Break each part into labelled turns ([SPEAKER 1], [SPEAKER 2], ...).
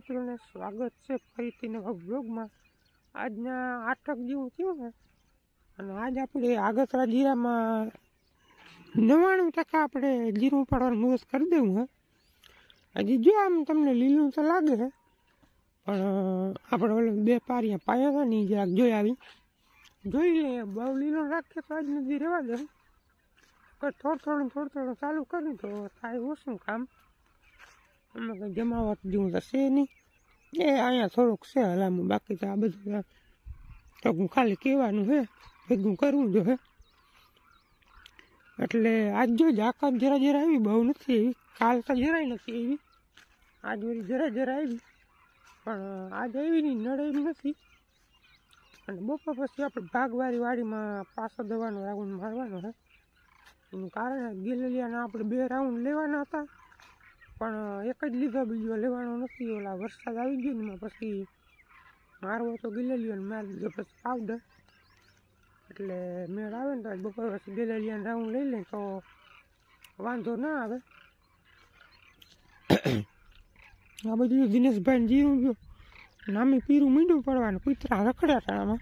[SPEAKER 1] મિત્રોને સ્વાગત છે ફરીથી નવા બ્લોગમાં। આજના 8 જેવું થયું ને, અને આજ આપણે આગતરા જીરામાં 99% આપણે જીરું ઉપાડવાનું મુહૂર્ત કરી દેવું હે। હજી જો આમ તમને લીલું તો લાગે છે, પણ આપણે ઓલો 2 પારિયા પાયા હતા ને એ જરાક જોઈ આવી જોઈ લઈએ। બહુ લીલો રાખીએ તો આજ નથી રહેવા દે, થોડું ચાલુ કર્યું તો થાય ઓછું કામ। અમે કંઈ જમાવટ જેવું તો છે નહીં, એ અહીંયા થોડુંક છે હલામું, બાકી તો આ બધું તો ખાલી કહેવાનું છે, ભેગું કરવું જો હે। એટલે આજ જો જાકાત જરા આવી, બહુ નથી એવી, કાલ તો જરાય નથી એવી, આજ વળી જરા આવી, પણ આજ આવી નહીં, નડે એમ નથી। અને બપોર પછી આપણે ભાગવારી વાડીમાં પાછો દવાનો રાઉન્ડ મારવાનો છે। એનું કારણ ગેલેલિયાના આપણે 2 રાઉન્ડ લેવાના હતા, પણ એક જ લીધો, બીજો લેવાનો નથી। ઓલા વરસાદ આવી ગયો ને પછી મારવો તો ગેલેલિયાને મારી દીધો પછી પાવડર, એટલે મેળ આવે ને તો બપોર પછી ગેલેલિયાને રાઉન્ડ લઈ લે તો વાંધો ના આવે। આ બધું દિનેશભાઈને જીરું ગયો નામી પીરું મીંડું પડવાનું, કૂતરા રખડ્યા હતા આમાં।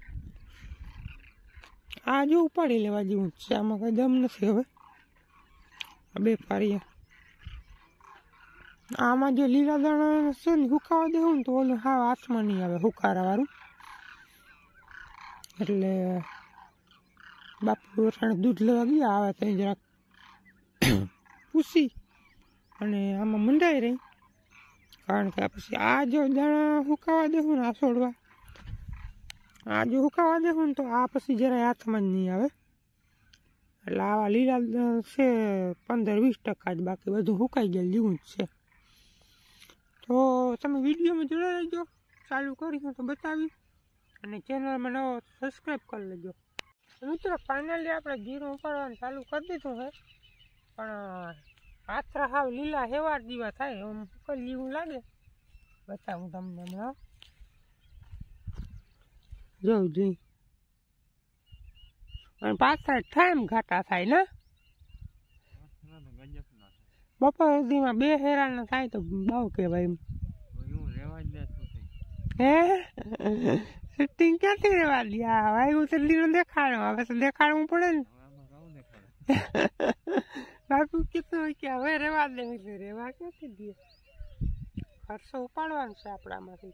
[SPEAKER 1] આ જો ઉપાડી લેવા જેવું છે, આમાં કંઈ દમ નથી હવે। આ 2 પારિયા આમાં જો લીલા દાણા છે ને હુકાવા દેવું ને તો ઓલું હાવ હાથમાં નહીં આવે હુકારાવાળું, એટલે બાપુ વટાણે દૂધ લેવા ગયા આવે તો જરાક પૂછી અને આમાં મંડાઈ રહી, કારણ કે પછી આ જો દાણા હુકાવા દેવું ને, આ છોડવા આ જો હુકાવા દેવું ને તો આ પછી જરાય હાથમાં જ નહીં આવે। એટલે આવા લીલા છે 15-20% જ, બાકી બધું હુકાઈ ગયેલું જેવું જ છે। તો તમે વિડીયોમાં જોડાઈ રહેજો, ચાલુ કરી તો બતાવી, અને ચેનલમાં નવો સબસ્ક્રાઈબ કરી લેજો। મિત્રો ફાઇનલી આપણે જીરું ઉપાડવાનું ચાલુ કરી દીધું છે, પણ પાથરા હાવ લીલા હેવાર જેવા થાય, આમ ઉકલી એવું લાગે, બતાવું તમને હમણાં જોઉં જોઈ, અને પાથરા ઠામ ઘાટા થાય ને, બપોર સુધીમાં 2 હેરાના થાય તો બહુ કહેવાય એમ। હે શૂટિંગ ક્યાંથી રહેવા દે, વાયુ તો લીલો દેખાડો, હવે તો દેખાડવું પડે ને। બાપુ કીધું હોય કે હવે રહેવા દે, એટલે રહેવા ક્યાંથી દે, ખર્ચો ઉપાડવાનો છે આપણામાંથી,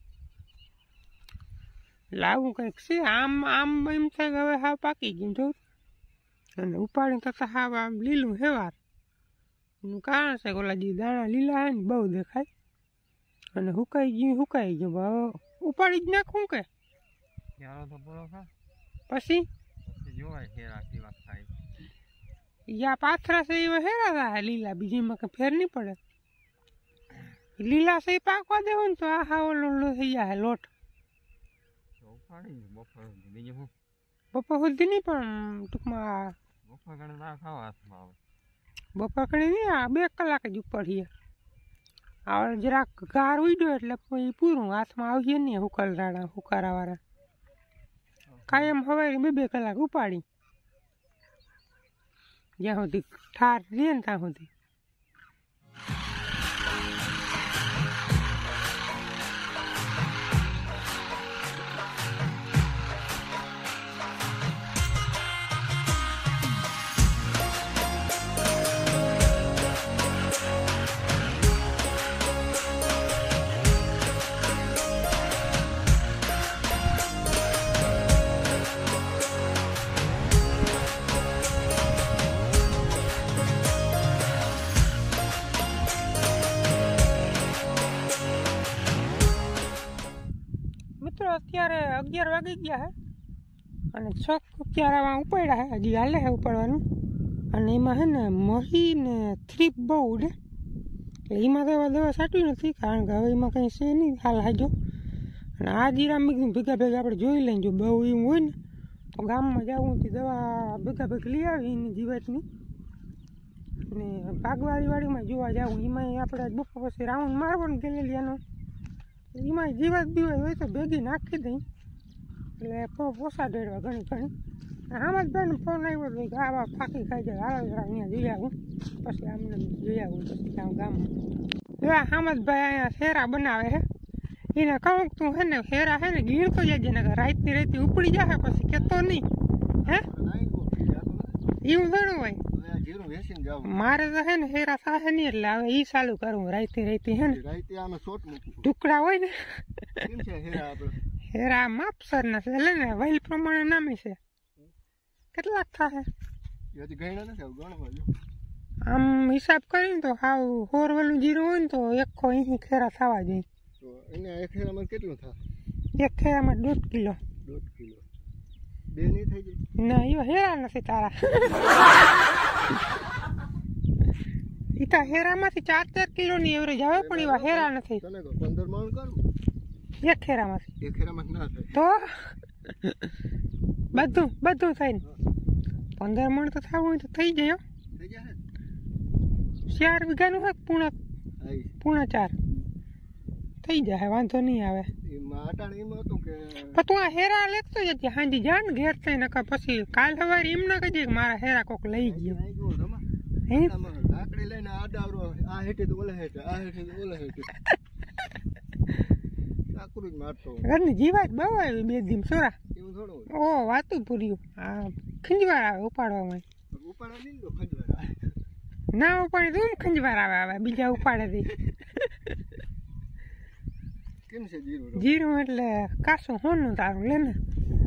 [SPEAKER 1] લાવું કંઈક છે। આમ એમ થાય કે હવે હાવ પાકી ગયું જો, અને ઉપાડીને તો હાવ આમ લીલું હેવાર, એનું કારણ છે કે ઓલા જે દાણા લીલા હોય ને બહુ દેખાય, અને હુકાઈ ગયું હવે ઉપાડી જ નાખું કે પછી યા પાથરા છે એવા હેરા થાય લીલા, બીજીમાં કંઈ ફેર નહીં પડે। લીલા છે પાકવા દેવો ને તો આ હા ઓલો થઈ જાય લોટ, બપોર સુધી નહીં, પણ ટૂંકમાં બપોર કણી નહીં, આ 2 કલાક જ ઉપાડીએ। હવે જરાક ગાર ઉડ્યો એટલે પૂરું, હાથમાં આવીએ નહીં હુકારાવાળા, કાયમ હવે 2 કલાક ઉપાડી, જ્યાં સુધી ઠાર રહે ને ત્યાં સુધી। મિત્રો અત્યારે 11 વાગી ગયા છે, અને 6 ક્યારામાં ઉપાડ્યા છે, હજી હાલે છે ઉપાડવાનું, અને એમાં છે ને મહી ને થ્રીપ બહુ ઉડે, એટલે એમાં તો દવા છાંટવી નથી, કારણ કે હવે એમાં કંઈ છે નહીં હાલ હાજો। અને આ જીરા ભેગા આપણે જોઈ લઈએ, જો બહુ એવું હોય ને તો ગામમાં જવું તે દવા ભેગા લઈ આવી એની જીવાતની, અને ભાગવારી વાડીમાં જોવા જવું, એમાં આપણે બપોર પછી રાઉન્ડ મારવાનું ગેલેલિયાનો, એમાં જીવાત બીવાત હોય તો ભેગી નાખી દઈ, એટલે પોસા દેડવા ઘણી। આમાં જ ભાઈને ફોન આવ્યો હતો કે આવા ફાંકી ખાઈ જાય, હાલ અહીંયા જઈ આવું, પછી આમને જઈ આવું, પછી ગામમાં જો આ હામદભાઈ અહીંયા શેરા બનાવે છે. એને કહું તું હે ને શેરા હે ને ગીણતો જજે ને રાતની રાતે ઉપડી જાય પછી કેતો નહીં. હે એવું ઘણું હોય. મારે તો હે ને શેરા થાય નહીં એટલે હવે ઈ ચાલુ કરું રાતે રાતે હે ને ટુકડા હોય ને હેરા માપસર ના છે એટલે ને વહેલ પ્રમાણે નામે છે. કેટલાક થાય આમ હિસાબ કરીને તો હાવ હોરવેલું જીરું હોય ને તો 180 ખેરા થવા જોઈએ.
[SPEAKER 2] એક ખેરામાં કેટલું થાય?
[SPEAKER 1] એક ખેરામાં 1.5 કિલો.
[SPEAKER 2] 1.5 કિલો બે નહીં થઈ જાય?
[SPEAKER 1] ના એ હેરા નથી તારા. એ તો હેરામાંથી 4-4 કિલોની એવરેજ આવે પણ એવા હેરા નથી.
[SPEAKER 2] 15 મણ કરું
[SPEAKER 1] એક ખેરામાંથી.
[SPEAKER 2] એક ખેરામાં ના થાય
[SPEAKER 1] તો બધું થઈને 15 મણ તો થવું હોય તો થઈ જાય. 4 વીઘાનું હોય પૂણા 4 થઈ જાય વાંધો નહીં આવે. પણ તું આ હેરા લેતો જતી હાંજી જા ને ઘેર થઈને પછી કાલ સવારે એમ ના કહેજે કે મારા હેરા કોક લઈ ગયો.
[SPEAKER 2] લાકડી લઈને આડાવરો આ હેઠે તો ઓલા હેઠે આ હેઠે તો ઓલા હેઠે કાકરું જ મારતો.
[SPEAKER 1] ઘરની જીવાત બહુ આવી 2 દિન સોરા.
[SPEAKER 2] એવું થોડું
[SPEAKER 1] ઓ વાતું પૂર્યું. આ ખંજવાર આવે ઉપાડવામાં.
[SPEAKER 2] ઉપાડા નહીં તો ખંજવાર આવે.
[SPEAKER 1] ના ઉપાડે તો ખંજવાર આવે બીજા ઉપાડે દી.
[SPEAKER 2] કેમ છે જીરું?
[SPEAKER 1] જીરું એટલે કાસું હોનું તારું લે ને.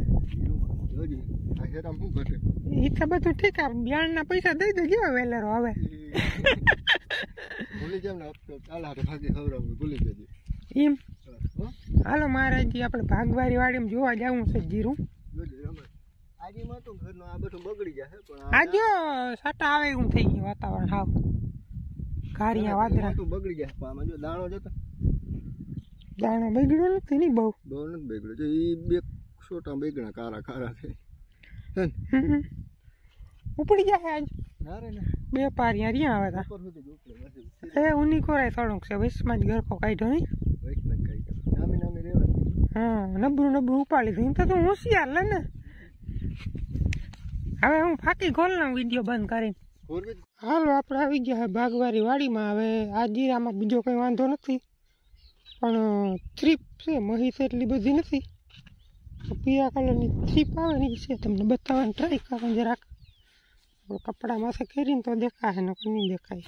[SPEAKER 1] એ તો બધું ઠીક આ બિયાણના પૈસા દઈ દે કેવા વેલેરો હવે.
[SPEAKER 2] ભૂલી જાવ ને ચાલ હારે ભાગી ખવડાવું ભૂલી જજે
[SPEAKER 1] એમ. હાલો મહારાજજી આપણે ભાગવારી વાડીમાં જોવા જવું છે જીરું.
[SPEAKER 2] આજે માં તો ઘરનો આ બધું બગડી જશે પણ
[SPEAKER 1] આજો સાટા આવે એવું થઈ ગયું વાતાવરણ હાવ ઘારિયા વાદળા
[SPEAKER 2] તો બગડી જશે પણ આમાં જો દાણો જતો
[SPEAKER 1] દાણો બગડ્યો નથી ને બહુ
[SPEAKER 2] નથી બગડ્યો જો એ બે છોટા બગડા કારા કારા છે
[SPEAKER 1] ઉપડી જાય આજ
[SPEAKER 2] અરે ને
[SPEAKER 1] 2 પારિયા રહ્યા આવે તા એ ઉની કોરાય થોડુંક છે વૈશમાં જ ગરકો કાઢ્યો નહીં
[SPEAKER 2] વૈશમાં જ કાઢ્યો નામી રેવા.
[SPEAKER 1] હા નબળું ઉપાડી દીધું તો તું હોશિયાર લે ને. હવે હું ફાકી ખોલનો વિડીયો બંધ કરીને. હાલો આપણે આવી ગયા ભાગવારી વાડીમાં. હવે આ જીરામાં બીજો કંઈ વાંધો નથી પણ થ્રીપ છે મહી છે એટલી બધી નથી. પીળા કલરની થ્રીપ આવે ને છે તમને બતાવવાની ટ્રાય કરવાની જરાક. આપણે કપડા માથે કરીને તો દેખાય ને કોઈ નહીં દેખાય.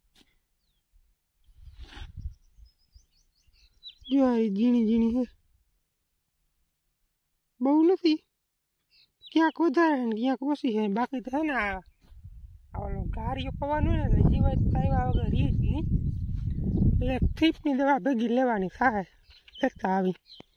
[SPEAKER 1] જો આ ઝીણી ઝીણી છે બહુ નથી ક્યાંક વધારે ને ક્યાંક ઓછી છે. બાકી તો છે ને આ ઓલું ગારીઓ પવાનું ને એટલે જીવાત આવ્યા વગર રહી જ નહીં એટલે થ્રીપની દવા ભેગી લેવાની થાય લેતા આવી.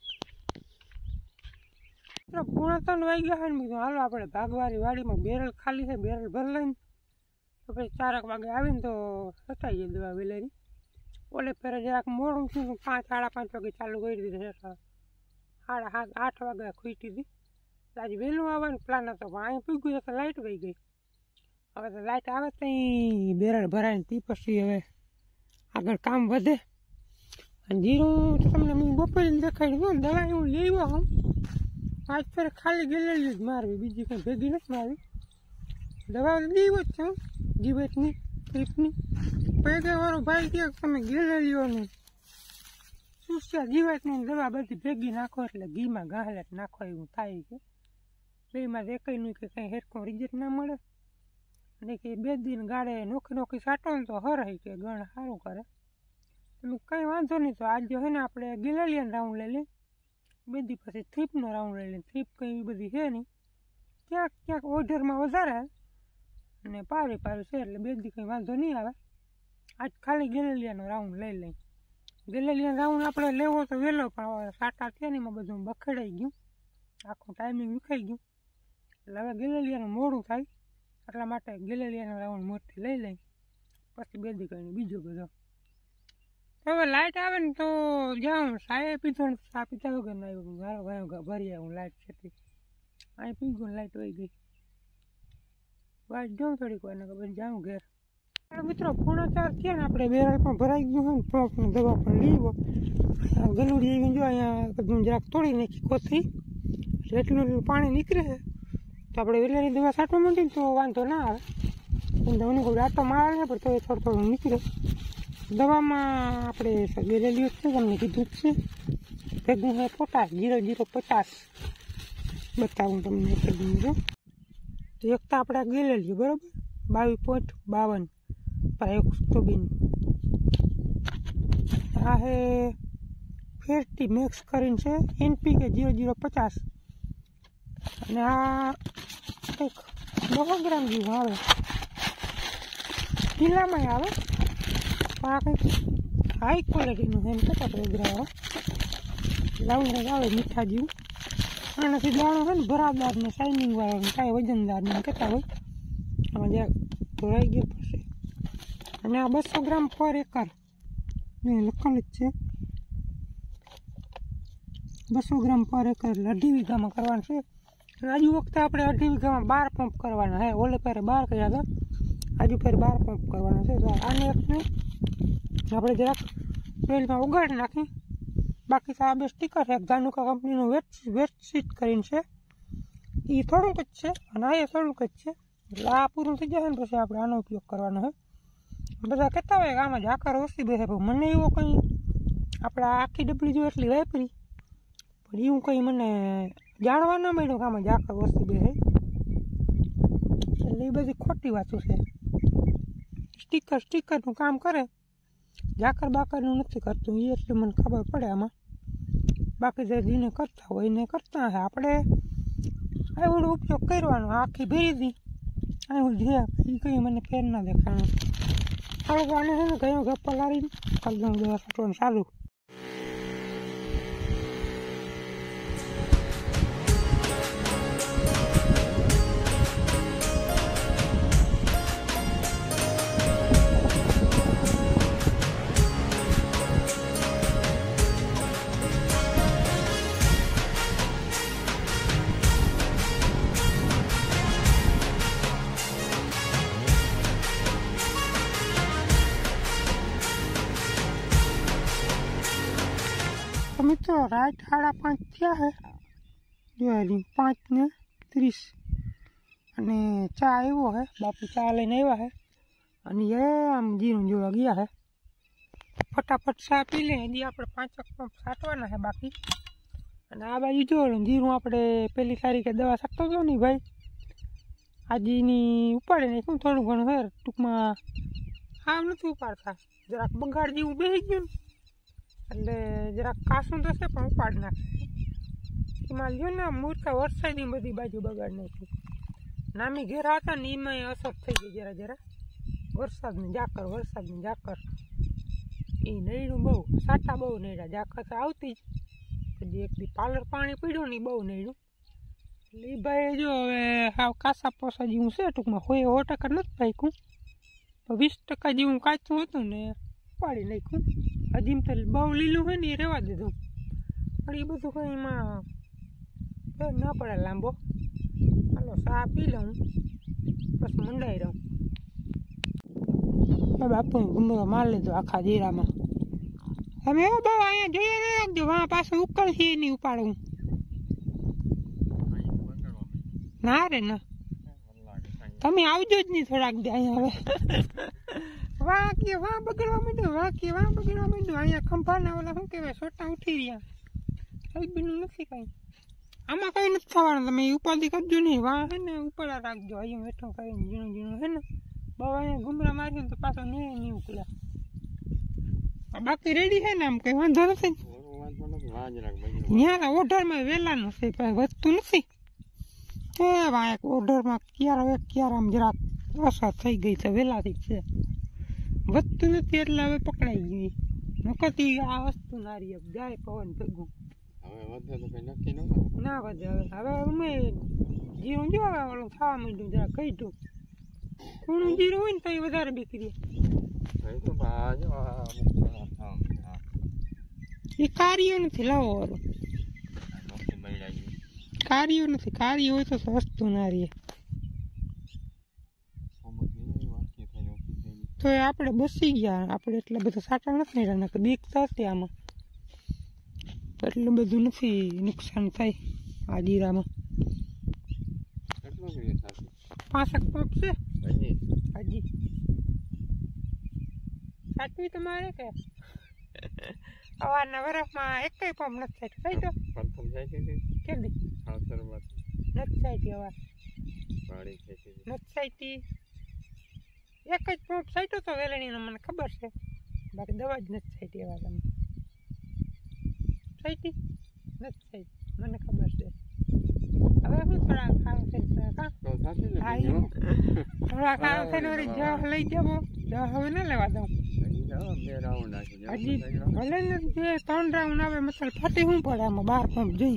[SPEAKER 1] પૂણા 3 વાગ્યા છે ને બીજું હાલો આપણે ભાગવારી વાડીમાં બેરલ ખાલી છે બેરલ ભર લઈને તો પછી 4 વાગે આવીને તો સટાઈ જાય દવા વેલેરી. ઓલે ફેરે જરાક મોડું થયું 5 સાડા 5 વાગે ચાલુ કરી દીધું. 7:30 8 વાગે ખૂટી હતી. આજે વહેલું આવવાનું પ્લાન હતો પણ અહીં પૂગ્યું તો લાઇટ વહી ગઈ. હવે તો લાઇટ આવે તો અહીં બેરલ ભરાય તે પછી હવે આગળ કામ વધે. અને જીરું તો તમને હું બપોરે દેખાડી દઉં દવા હું લેવા હું આજ ફેર ખાલી ગેલેલી જ મારવી બીજી કંઈ ભેગી નથી મારવી. દવા લેવો જ છે જીવેટની ટ્રીપની. પૈગા વાળો ભાઈ કહે તમે ગેલેલીઓનું સુસ્યા જીવાતની દવા બધી ભેગી નાખો એટલે ઘીમાં ગાહલેટ નાખો એવું થાય છે. બેમાં એકઈનું કે કંઈ હેરખું રિઝલ્ટ ના મળે અને કે 2 દિન ગાળે નોખી સાટો ને તો હરાય કે ગણ સારું કરે. તમે કંઈ વાંધો નહીં તો આજે છે ને આપણે ગેલેલિયન રાઉન્ડ લઈ લઈએ. 2 દી પછી થ્રીપનો રાઉન્ડ લઈ લઈએ. થ્રીપ કંઈ એવી બધી છે નહીં ક્યાંક ઓર્ડરમાં વધારે અને પારી છે એટલે 2 દી કંઈ વાંધો નહીં આવે. આજ ખાલી ગેલેલિયાનો રાઉન્ડ લઈ લઈએ. ગેલેલિયન રાઉન્ડ આપણે લેવો તો વહેલો પણ સાટા થયા ને એમાં બધું બખડાઈ ગયું આખું ટાઈમિંગ વિખાઈ ગયું એટલે હવે ગેલેલિયાનું મોડું થાય એટલા માટે ગેલેલિયાનો રાઉન્ડ મોટી લઈ લઈ પછી 2 દી કરીને બીજો બધો. હવે લાઇટ આવે ને તો જાઉં સાયે પીધો ને ચા પીતા વગર ના આવ્યું ભરી આવું લાઇટ છે અહીં પી ગયું લાઇટ વહી ગઈ. વાઇટ જાઉં થોડીક વાર ને ખબર જાઉં ઘેર. મિત્રો 4:30 થયા ને આપણે બેરલ પણ ભરાઈ ગયું હોય ને પ્લોટની દવા પણ લીવો ગલુડી એવી જો અહીંયા બધું જરાક તોડી નાખી કોથળી એટલું પાણી નીકળે છે તો આપણે વેલેરી દવા છાંટવા માંડીને તો વાંધો ના આવે. અનુકૂળ આટો મારે છે પણ તો થોડું નીકળે દવામાં આપણે ગેલેલી છે, તમને કીધું જ છે. ભેગું છે પોટાશ 0050 બતાવું તમને ભેગું જો. તો એક તો આપણે ગેલેલી બરાબર 22.52 પર 100 આ હે ફેરટી મિક્સ કરીને છે NPK 0050 અને આ કંઈક 10 ગ્રામ જેવું આવે કિલ્લામાં આવે. આ કંઈક હાઈ ક્વોલિટીનું એમ કહેતા પ્રોગ્રામ આવે લાવું આવે મીઠા જેવું. આનાથી દાણો છે ને ભરાદાર ને શાઇનિંગ વાળો ને કાંઈ વજનદાર ને કહેતા હોય. આમાં જ્યાં ધોરાઈ ગયો પડશે. અને આ 200 ગ્રામ પર એકર લખેલ જ છે. 200 ગ્રામ પર એકર એટલે 2.5 વીઘામાં કરવાનું છે. આજુ વખતે આપણે 2.5 વીઘામાં 12 પંપ કરવાના હે. ઓલે પહેરે 12 કર્યા હતા, આજુ પહેરે 12 પંપ કરવાના છે. તો આને એકને આપણે જરાક તેલમાં ઉગાડી નાખી. બાકી તો આ 2 સ્ટીકર છે. ધાનુકા કંપનીનું વેટશીટ કરીને છે, એ થોડુંક જ છે અને આ થોડુંક જ છે. એટલે આ પૂરું થઈ જાય ને પછી આપણે આનો ઉપયોગ કરવાનો છે. બધા કહેતા હોય કે આમાં ઝાકર ઓછી બેસે, પણ મને એવો કંઈ આપણે આખી ડબલી જો એટલી વાપરી પણ એવું કંઈ મને જાણવા ન મળ્યું કે આમાં ઝાકર ઓછી બેસે. એટલે એ બધી ખોટી વાતો છે. સ્ટીકરનું કામ કરે, ઝાકર બાકરનું નથી કરતું એ એટલે મને ખબર પડે આમાં. બાકી જે જેને કરતા હોય એને કરતા હશે. આપણે એવડો ઉપયોગ કરવાનો. આખી ભરી દી એવું છે એ કંઈ મને ફેર ના દેખાણું. થોડુંક આને છે ને ગયો ગપ પલાળીને કરી દઉં દવા છાંટવાનું ચાલુ. મિત્રો રાઈટ 5:30 થયા છે. જો 5:30 અને ચા આવ્યો છે. બાપુ ચા લઈને આવ્યા છે અને એ આમ જીરું જોવા ગયા છે. ફટાફટ ચા પી લે. હજી આપણે 5 પંપ છાંટવાના છે બાકી. અને આ બાજુ જો જીરું આપણે પહેલી તારીખે દવા છાંટતો હતો ને ભાઈ, આજે એની ઉપાડે ને શું થોડું ઘણું છે ટૂંકમાં આમ નથી ઉપાડતા. જરાક બગાડ જેવું બેસી ગયું ને એટલે જરાક કાસું થશે પણ ઉપાડ નાખે. એમાં લ્યો ને મૂર્ખા વરસાદની બધી બાજુ બગાડ નાખી. નામી ઘેરા હતા ને એમાં અસર થઈ ગઈ જરા વરસાદની ઝાકર એ નડ્યું બહુ. સાટા બહુ નડ્યા. ઝાકર તો આવતી જ પછી એક દી પાલર પાણી પીડ્યું ને એ બહુ નડ્યું. એટલે એ ભાઈ જો હવે હાવ કાસા પોસા જેવું છે ટૂંકમાં. 100% નથી પાક્યું પણ 20% જેવું કાચું હતું ને ઉપાડી નાખ્યું. હજી તો બહુ લીલું હોય ને એ રહેવા દીધું. પણ એ બધું કંઈ એમાં ફેર ના પડે લાંબો. હાલો ચા પી લઉં બસ મંડાઈ રહું. બાપુ ગુમરો માર લીધો આખા જીરામાં. તમે એવો બહુ અહીંયા જોઈએ નહીં રાખજો. વાં પાછું ઉકળથી નહીં ઉપાડવું. ના રે ના, તમે આવજો જ નહીં થોડાક દે અહીંયા. હવે વાં બગડવા માંડ્યું. અહીંયા ખંભાના ઓલા શું કહેવાય સોટા ઉઠી રહ્યા. કઈ બીનું નથી કાંઈ. આમાં કંઈ નથી થવાનું. તમે ઉપાધિ કરજો નહીં. વાં છે ને ઉપાડા રાખજો. અહીંયા બેઠો કરીને ઝીણું છે ને બહુ અહીંયા ઘૂમરા માર્યું તો પાછો નહીં ઉકળ્યા. બાકી રેડી છે ને આમ કંઈ વાંધો નથી. ત્યાં ઓઢરમાં વહેલાનું છે પણ વધતું નથી. એ વાં એક ઓઢરમાં ક્યારે આમ જરાક અસર થઈ ગઈ છે વહેલાથી જ છે. વધતું નથી એટલે હવે પકડાઈ ગઈ. નકતી આ વસ્તુ નારી જાય પવન ભેગું. ના વધે હવે અમે જીરું જો હવે ઓલું ખાવા માંડ્યું જરા કહીધું. કૂણું જીરું હોય ને તો એ વધારે બીકરી. એ કાર્યો નથી લાવો વાળું. કાર્યો નથી. કાર્ય હોય તો વસ્તુ ના રહીએ. તો એ આપણે બસી ગયા. આપણે એટલા બધા સાટા નથી રહ્યા. બીક થશે આમાં. એટલું બધું નથી નુકસાન થાય આ જીરામાં. 5 પંપ છે હજી. સાચવી તમારે કે સવારના વરફમાં એકેય પંપ નથી સાચી તો
[SPEAKER 3] પ્રથમ સાચી
[SPEAKER 1] કેદી
[SPEAKER 3] આવતરમાં
[SPEAKER 1] નથી સાચી અવાર
[SPEAKER 3] પાડી ખેતી
[SPEAKER 1] નથી સાચી એક જ પંપ સાચ્યો તો વેલણીનો મને ખબર છે બાકી દવા જ નથી સાચી એવા તમે સાચી નથી સાચી મને ખબર છે હવે હું થોડા ખાવ છે કા
[SPEAKER 3] તો સાચી ને
[SPEAKER 1] હા થોડા ખાવ છે ને જવા લઈ જવો દવા હવે ન લેવા દઉં
[SPEAKER 3] બે રાઉન્ડ નાખી
[SPEAKER 1] હજી ભલે ને જે 3 રાઉન્ડ આવે મતલબ ફાટી શું પડે આમાં 12 પંપ જઈ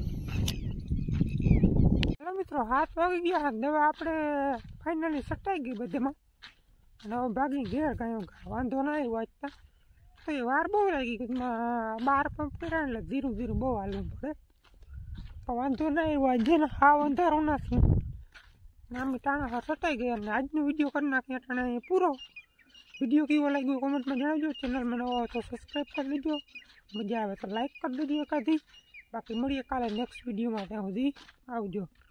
[SPEAKER 1] ચાલો મિત્રો 7 વાગી ગયા દવા આપણે ફાઇનલી સટાઈ ગઈ બધામાં અને હવે ભાગી ઘેર ગયો વાંધો ના આવ્યો વાંચતા તો એ વાર બહુ લાગી કે 12 પંપ કર્યા એટલે ધીરું ધીરું બહુ હાલવું પડે તો વાંધો ના આવ્યો આજે ને હાવ અંધારું નથી અમે ટાણા સટાઈ ગયા અને આજનો વિડીયો કરી નાખીએ ટાણા પૂરો વિડીયો કેવો લાગ્યો કોમેન્ટમાં જણાવજો ચેનલમાં નવો હોય તો સબસ્ક્રાઈબ કરી દેજો મજા આવે તો લાઈક કરી દેજો એકાદી બાકી મળીએ કાલે નેક્સ્ટ વિડીયોમાં ત્યાં સુધી આવજો